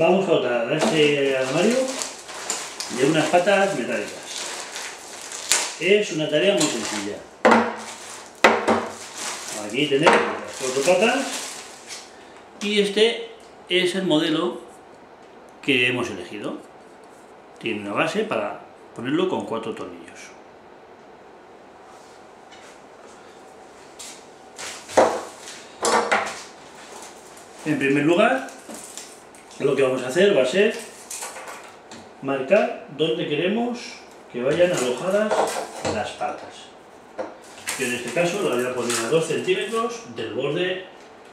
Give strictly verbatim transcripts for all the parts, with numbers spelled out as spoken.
vamos a dotar a este armario de unas patas metálicas. Es una tarea muy sencilla. Aquí tenemos las cuatro patas y este es el modelo que hemos elegido. Tiene una base para ponerlo con cuatro tornillos. En primer lugar, lo que vamos a hacer va a ser marcar dónde queremos que vayan alojadas las patas. Yo en este caso lo voy a poner a dos centímetros del borde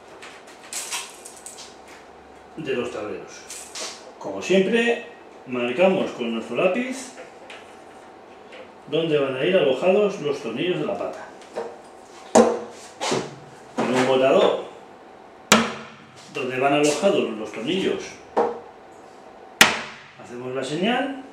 de los tableros. Como siempre, marcamos con nuestro lápiz dónde van a ir alojados los tornillos de la pata. Con un botador donde van alojados los tornillos, hacemos la señal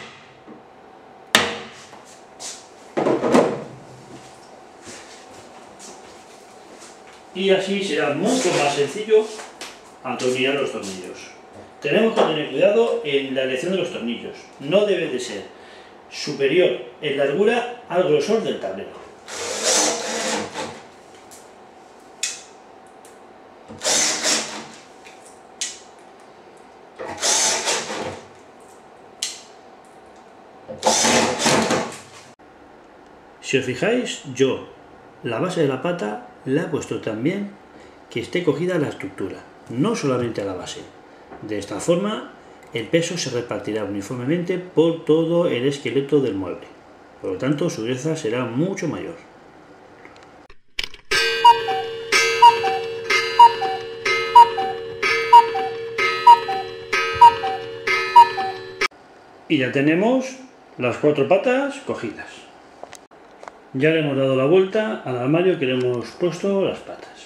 y así será mucho más sencillo atornillar los tornillos. Tenemos que tener cuidado en la elección de los tornillos. No debe de ser superior en largura al grosor del tablero. Si os fijáis, yo la base de la pata la he puesto también que esté cogida a la estructura, no solamente a la base. De esta forma, el peso se repartirá uniformemente por todo el esqueleto del mueble. Por lo tanto, su dureza será mucho mayor. Y ya tenemos las cuatro patas cogidas. Ya le hemos dado la vuelta al armario que le hemos puesto las patas.